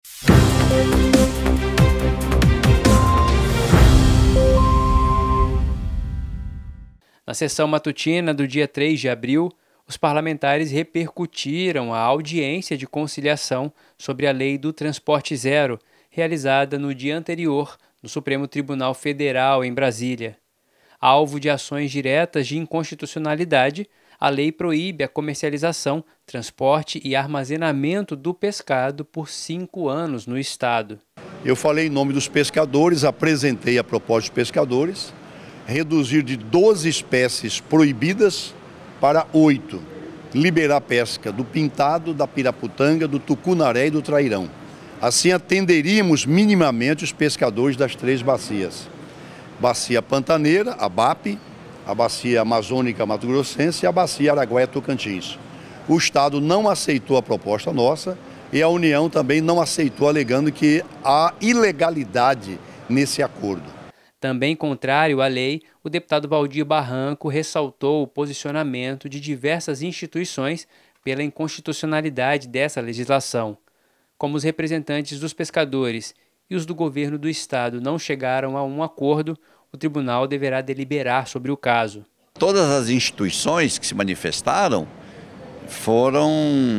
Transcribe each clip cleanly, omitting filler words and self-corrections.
Na sessão matutina do dia 3 de abril, os parlamentares repercutiram a audiência de conciliação sobre a Lei do Transporte Zero, realizada no dia anterior no Supremo Tribunal Federal, em Brasília. Alvo de ações diretas de inconstitucionalidade, a lei proíbe a comercialização, transporte e armazenamento do pescado por 5 anos no Estado. Eu falei em nome dos pescadores, apresentei a proposta dos pescadores, reduzir de 12 espécies proibidas para 8. Liberar a pesca do pintado, da piraputanga, do tucunaré e do trairão. Assim atenderíamos minimamente os pescadores das 3 bacias. Bacia Pantaneira, a BAP, a Bacia Amazônica Mato Grossense e a Bacia Araguaia-Tocantins. O Estado não aceitou a proposta nossa e a União também não aceitou, alegando que há ilegalidade nesse acordo. Também contrário à lei, o deputado Valdir Barranco ressaltou o posicionamento de diversas instituições pela inconstitucionalidade dessa legislação. Como os representantes dos pescadores e os do governo do estado não chegaram a um acordo, o tribunal deverá deliberar sobre o caso. Todas as instituições que se manifestaram foram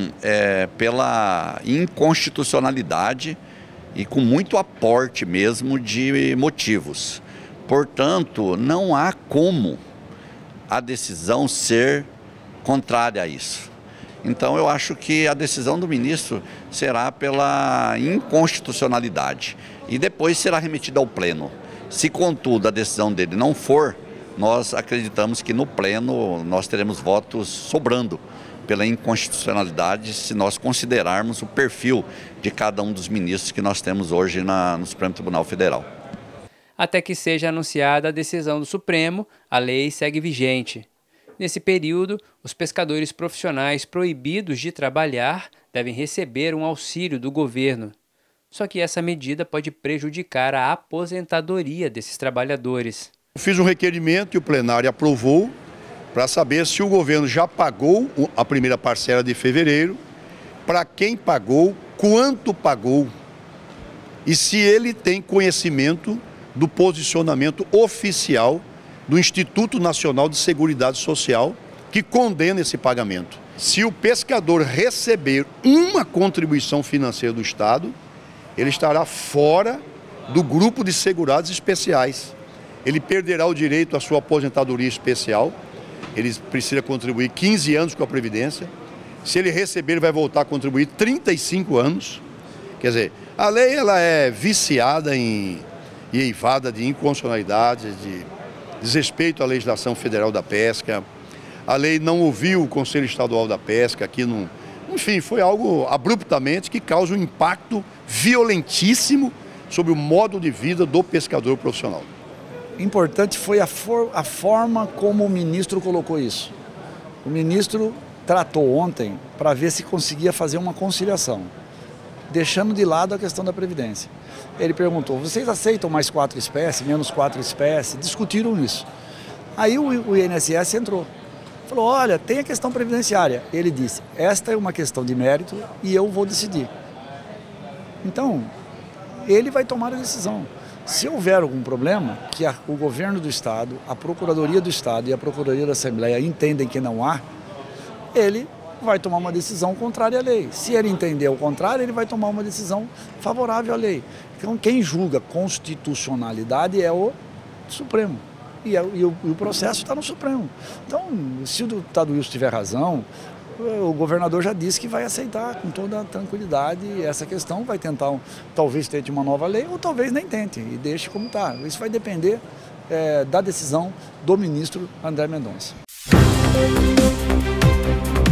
pela inconstitucionalidade e com muito aporte mesmo de motivos. Portanto, não há como a decisão ser contrária a isso. Então, eu acho que a decisão do ministro será pela inconstitucionalidade e depois será remetida ao pleno. Se, contudo, a decisão dele não for, nós acreditamos que no pleno nós teremos votos sobrando pela inconstitucionalidade se nós considerarmos o perfil de cada um dos ministros que nós temos hoje no Supremo Tribunal Federal. Até que seja anunciada a decisão do Supremo, a lei segue vigente. Nesse período, os pescadores profissionais proibidos de trabalhar devem receber um auxílio do governo. Só que essa medida pode prejudicar a aposentadoria desses trabalhadores. Eu fiz um requerimento e o plenário aprovou para saber se o governo já pagou a primeira parcela de fevereiro, para quem pagou, quanto pagou e se ele tem conhecimento do posicionamento oficial do Instituto Nacional de Seguridade Social, que condena esse pagamento. Se o pescador receber uma contribuição financeira do Estado, ele estará fora do grupo de segurados especiais. Ele perderá o direito à sua aposentadoria especial, ele precisa contribuir 15 anos com a Previdência. Se ele receber, ele vai voltar a contribuir 35 anos. Quer dizer, a lei ela é viciada e eivada de inconstitucionalidade, de desrespeito à legislação federal da pesca. A lei não ouviu o Conselho Estadual da Pesca aqui no... Enfim, foi algo abruptamente que causa um impacto violentíssimo sobre o modo de vida do pescador profissional. Importante foi a forma como o ministro colocou isso. O ministro tratou ontem para ver se conseguia fazer uma conciliação, deixando de lado a questão da Previdência. Ele perguntou, vocês aceitam mais 4 espécies, menos 4 espécies? Discutiram isso. Aí o INSS entrou. Falou, olha, tem a questão previdenciária. Ele disse, esta é uma questão de mérito e eu vou decidir. Então, ele vai tomar a decisão. Se houver algum problema, que o governo do Estado, a Procuradoria do Estado e a Procuradoria da Assembleia entendem que não há, ele vai tomar uma decisão contrária à lei. Se ele entender o contrário, ele vai tomar uma decisão favorável à lei. Então, quem julga constitucionalidade é o Supremo. E o processo está no Supremo. Então, se o deputado Wilson tiver razão, o governador já disse que vai aceitar com toda a tranquilidade essa questão, vai tentar, talvez tente uma nova lei ou talvez nem tente e deixe como está. Isso vai depender da decisão do ministro André Mendonça.